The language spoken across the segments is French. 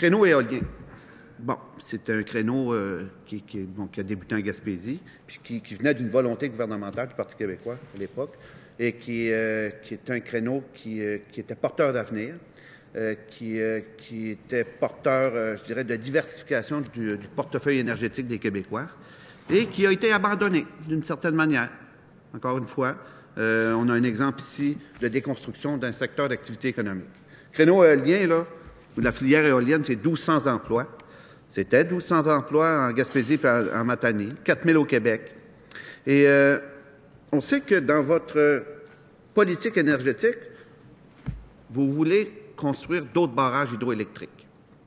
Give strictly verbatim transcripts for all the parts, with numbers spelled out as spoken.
créneau éolien. Bon, c'est un créneau euh, qui, qui, bon, qui a débuté en Gaspésie, puis qui, qui venait d'une volonté gouvernementale du Parti québécois à l'époque, et qui, euh, qui est un créneau qui, euh, qui était porteur d'avenir, euh, qui, euh, qui était porteur, euh, je dirais, de diversification du, du portefeuille énergétique des Québécois, et qui a été abandonné d'une certaine manière. Encore une fois, euh, on a un exemple ici de déconstruction d'un secteur d'activité économique. Créneau éolien, là, la filière éolienne, c'est douze cents emplois. C'était douze cents emplois en Gaspésie et en Matanie, quatre mille au Québec. Et euh, on sait que dans votre politique énergétique, vous voulez construire d'autres barrages hydroélectriques.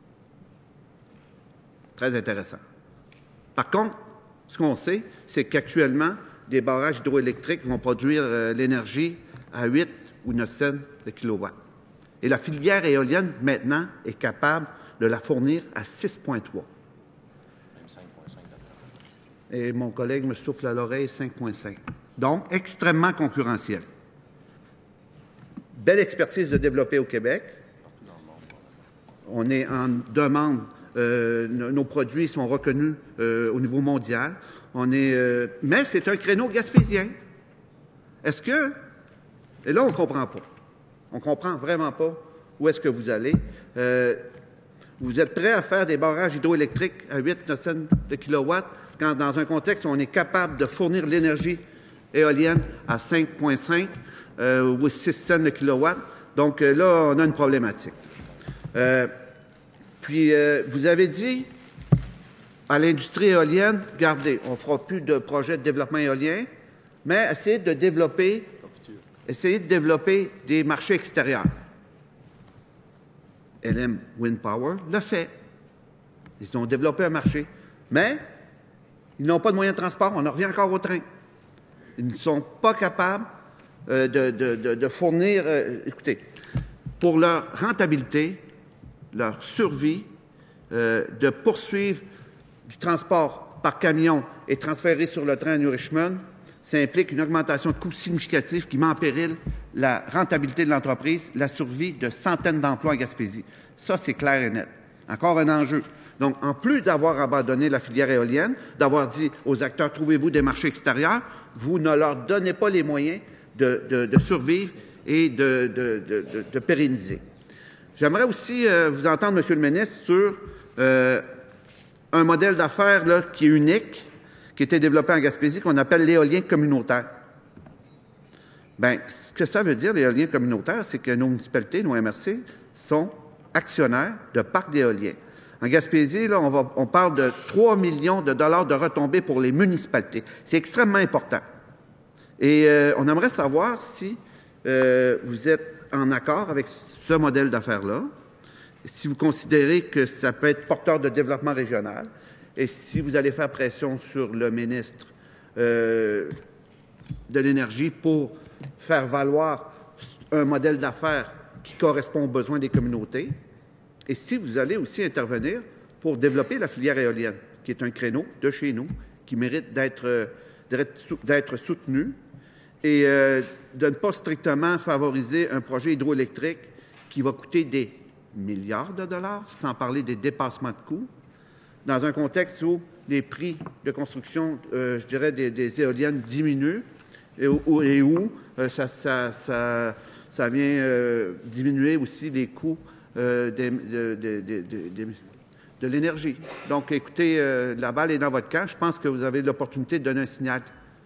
Très intéressant. Par contre, ce qu'on sait, c'est qu'actuellement, des barrages hydroélectriques vont produire euh, l'énergie à huit ou neuf cents le kilowatt. Et la filière éolienne, maintenant, est capable de la fournir à six virgule trois. Même cinq virgule cinq. Et mon collègue me souffle à l'oreille cinq virgule cinq. Donc, extrêmement concurrentiel. Belle expertise de développer au Québec. On est en demande. Euh, nos produits sont reconnus euh, au niveau mondial. On est, euh, mais c'est un créneau gaspésien. Est-ce que... Et là, on ne comprend pas. On ne comprend vraiment pas où est-ce que vous allez. Euh, vous êtes prêt à faire des barrages hydroélectriques à huit à neuf cents de kilowatts quand, dans un contexte où on est capable de fournir l'énergie éolienne à cinq virgule cinq euh, ou six cents de kilowatts. Donc euh, là, on a une problématique. Euh, puis, euh, vous avez dit à l'industrie éolienne, regardez, on ne fera plus de projets de développement éolien, mais essayez de développer, essayez de développer des marchés extérieurs. L M Wind Power le fait. Ils ont développé un marché, mais ils n'ont pas de moyens de transport. On en revient encore au train. Ils ne sont pas capables euh, de, de, de, de fournir... Euh, écoutez, pour leur rentabilité, leur survie, euh, de poursuivre du transport par camion et transférer sur le train à New Richmond, ça implique une augmentation de coûts significative qui met en péril la rentabilité de l'entreprise, la survie de centaines d'emplois en Gaspésie. Ça, c'est clair et net. Encore un enjeu. Donc, en plus d'avoir abandonné la filière éolienne, d'avoir dit aux acteurs, trouvez-vous des marchés extérieurs, vous ne leur donnez pas les moyens de, de, de survivre et de, de, de, de, de pérenniser. J'aimerais aussi euh, vous entendre, Monsieur le ministre, sur euh, un modèle d'affaires là, qui est unique, qui a été développé en Gaspésie, qu'on appelle l'éolien communautaire. Bien, ce que ça veut dire, l'éolien communautaire, c'est que nos municipalités, nos M R C, sont actionnaires de parcs d'éoliens. En Gaspésie, là, on, va, on parle de trois millions de dollars de retombées pour les municipalités. C'est extrêmement important. Et euh, on aimerait savoir si euh, vous êtes en accord avec ce modèle d'affaires-là, si vous considérez que ça peut être porteur de développement régional, et si vous allez faire pression sur le ministre euh, de l'Énergie pour faire valoir un modèle d'affaires qui correspond aux besoins des communautés, et si vous allez aussi intervenir pour développer la filière éolienne, qui est un créneau de chez nous, qui mérite d'être, d'être soutenu, et euh, de ne pas strictement favoriser un projet hydroélectrique qui va coûter des milliards de dollars, sans parler des dépassements de coûts, dans un contexte où les prix de construction, euh, je dirais, des, des éoliennes diminuent et où, et où euh, ça, ça, ça, ça vient euh, diminuer aussi les coûts euh, de, de, de, de, de, de l'énergie. Donc, écoutez, euh, la balle est dans votre camp. Je pense que vous avez l'opportunité de donner un signal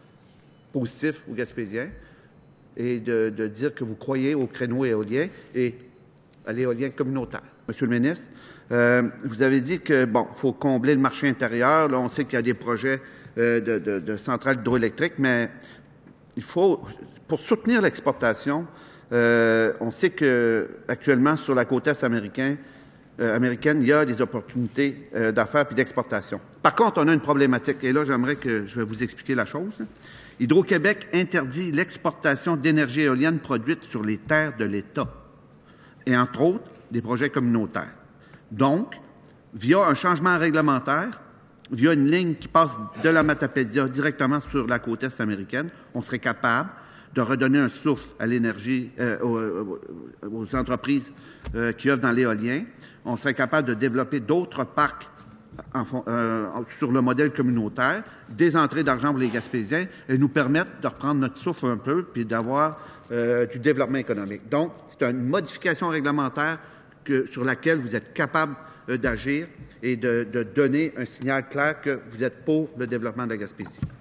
positif aux Gaspésiens et de, de dire que vous croyez au créneau éolien et à l'éolien communautaire. Monsieur le ministre, euh, vous avez dit que, bon, il faut combler le marché intérieur. Là, on sait qu'il y a des projets euh, de, de, de centrales hydroélectriques, mais il faut, pour soutenir l'exportation, euh, on sait qu'actuellement, sur la côte est américaine, euh, américaine, il y a des opportunités euh, d'affaires puis d'exportation. Par contre, on a une problématique, et là, j'aimerais que je vais vous expliquer la chose. Hydro-Québec interdit l'exportation d'énergie éolienne produite sur les terres de l'État, et entre autres, des projets communautaires. Donc, via un changement réglementaire, via une ligne qui passe de la Matapédia directement sur la côte est américaine, on serait capable de redonner un souffle à l'énergie, euh, aux, aux entreprises euh, qui œuvrent dans l'éolien. On serait capable de développer d'autres parcs en, euh, sur le modèle communautaire, des entrées d'argent pour les Gaspésiens et nous permettre de reprendre notre souffle un peu puis d'avoir euh, du développement économique. Donc, c'est une modification réglementaire que, sur laquelle vous êtes capable euh, d'agir et de, de donner un signal clair que vous êtes pour le développement de la Gaspésie.